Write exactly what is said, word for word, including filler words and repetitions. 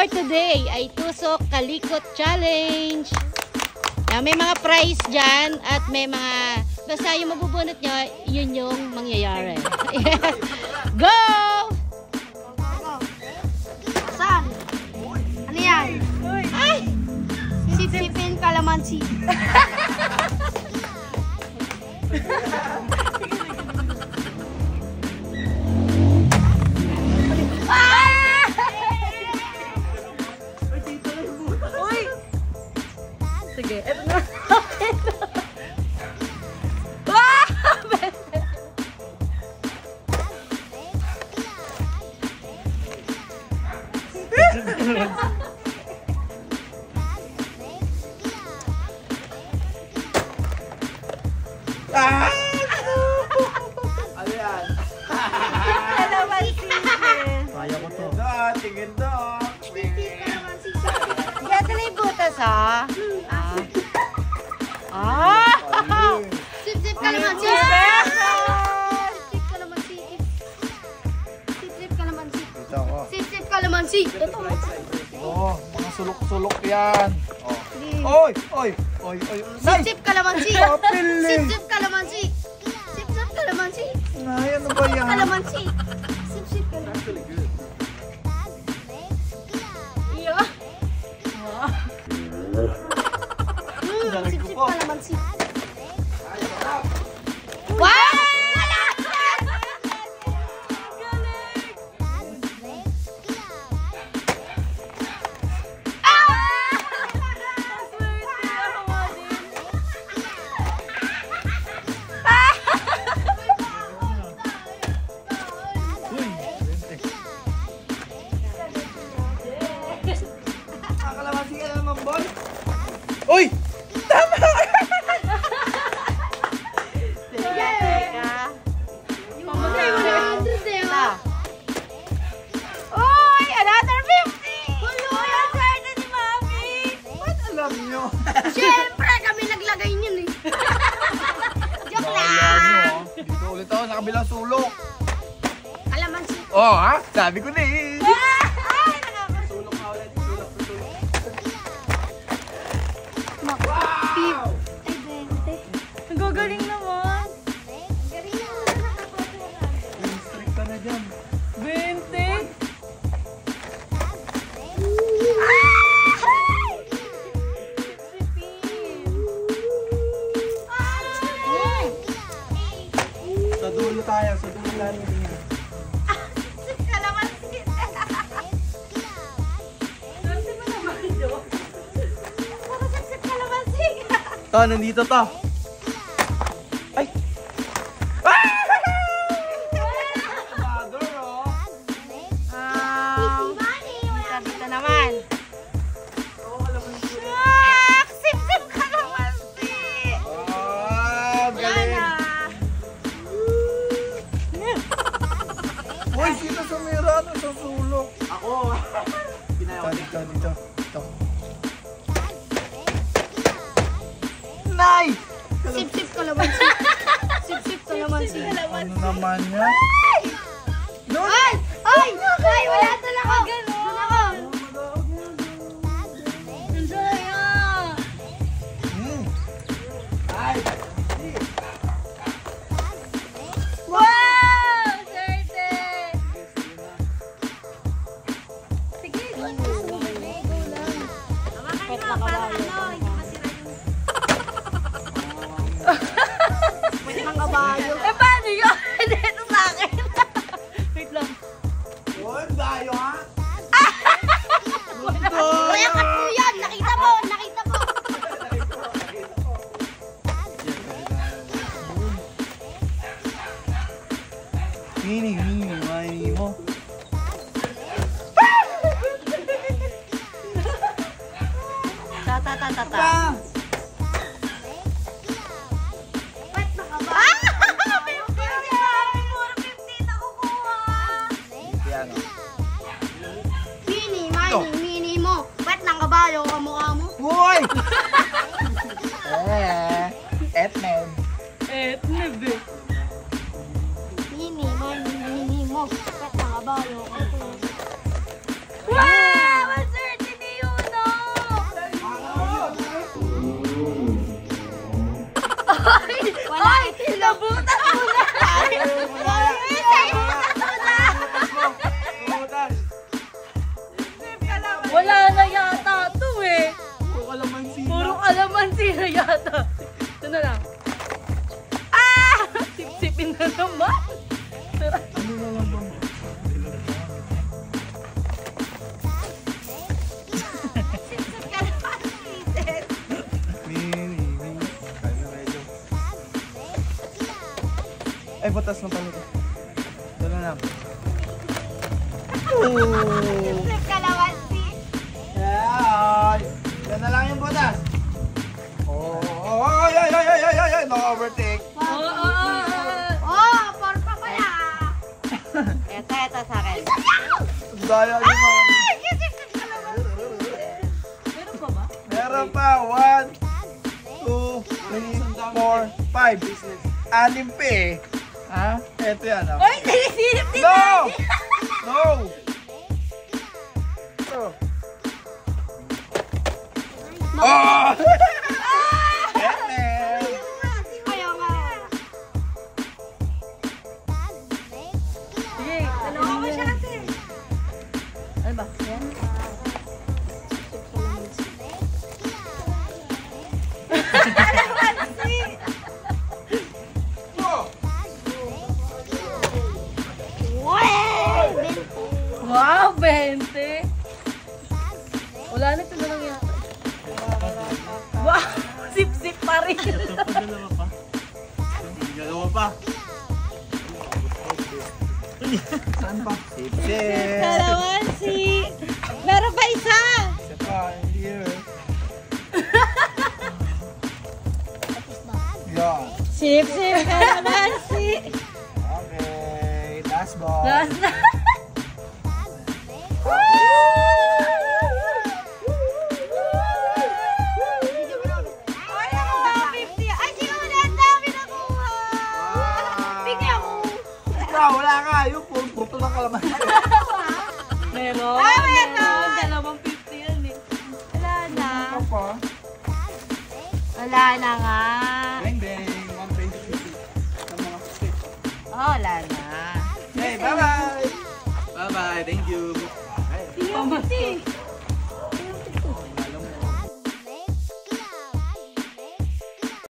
today ay Tusok Kalikot Challenge. Now, may mga prize dyan at may mga, basta yung mabubunot nyo, yun yung mangyayari. Yes. Go! Saan? Ano yan? Ay! Sip-sipin kalamansi. Sige, eto na. Ah! Ano yan? Kalamansi. Kaya ko to. Tingin tingin to. Kaya ito na yung butas, ha? Ah. Ah! Sip-sip kalamansi. Sip-sip kalamansi. Sip-sip kalamansi. Ito ako. Sip-sip kalamansi. Ito. Oo, mga sulok-sulok yan. Oh. Sige. Oy, oy, oy, oy. Sip-sip kalamansi. Kapil eh. Sip-sip kalamansi. Sip-sip kalamansi. Ay, ano ba yan? Kalamansi. Sip-sip kalamansi. Iyo. Mm, Dalag ko sip-sip po. kalamansi. Wow! Uy, nakakalamansi ka naman, boy. Uy! Tama! Teka, teka. Pamagay mo na yung Ito. Uy! Another fifty! Uy, ang swerte ni Mami! Ba't alam nyo? Siyempre, kami naglagay niyan eh. Joke Alam nyo, lang! oh. Dito ulit ako sa kabilang sulok. Kalamansi. Oh, ha? Sabi ko na eh. Ay, nakaka- Sulok na ulit. Sulok, sulok. Wow! Ay, bente. Ang gagaling naman. Galing mo na nakakatuwa. Strict ka na dyan. twenty? Sa dulo tayo, sa dulo tayo. Kalamansi. Swerte mo naman, Jo. Puro sip-sip kalamansi. To, nandito to. Ay! Mother, oh. Ah, Mani, wala dito, dito naman. Oo, kalamansi. Shucks! Sip-sip kalamansi! Ah, Wala galing. na. Uy, sino sumira na sa sulok? Ako. Dito, dito, dito. Dito. Nice! Sip-sip kalamansi. Sip-sip kalamansi. Ano naman yan? Doon! Ay! Ay! Ay! Wala doon ako! Doon ako! Doon ako! Hmm. Ay! Wow! Swerte! Sige, go lang. Go lang. Hawakan mo para ano, hindi masira yung... Pwede mang kabayo. Eh, paano yun? Dito sa akin. Wait lang. Yun, dayo ha? Kuya ka po yan! Nakita mo! Nakita mo! Mini, mini, mini mo. Ta, ta, ta, ta, ta. Pa! Ba't nakabayo? Puro fifteen na kukuha. Yan o. Mini, mini, mini mo. Ba't nakabayo ka mukha mo? Boy! Eh, etmed. Eh, nebe. Mini, mini, mini mo. Ba't nakabayo ka mukha mo? Wow! Ang butas ng palito. Doon na lang. Oh! Kalamansi. Ay! Yan na lang yung butas. Oh! Oh! Ay! Ay! Ay! Ay! Ay! Ay! Ay! No overtake. Oh, porpa pala. Ito, ito sa akin. Daya ni Mami. Meron pa ba? Meron pa. One, two, three, four, five. Anim pa eh. Ha? Ito yan. Oh. Uy, sinisilip din No! No! Ito. Oh! Enen! Ayaw nga. Sige, dalawa mo siya natin. Ano ba? Yan? Wow, bente. Wala na ito na lang yata. Wow, sip-sip pa rin. Dalawa pa. Saan pa? Sip-sip. Kalamansi! Meron pa isa! Isa pa, here. Yan. Sip-sip kalamansi! Okay, last ball. Last na. Ay, nakuha fifty. Ay, sino na ang dami nakuha? Bigyan mo. Ikaw, wala ka. Yung puro puto ng kalamansi. Meron. Ah, meron. Dalawang fifty yan eh. Wala na. Ikaw pa. Wala na nga. Bang, bang. one twenty fifty. Ng mga stick. Oh, wala na. Hey, bye-bye. Bye-bye. Thank you. fifty.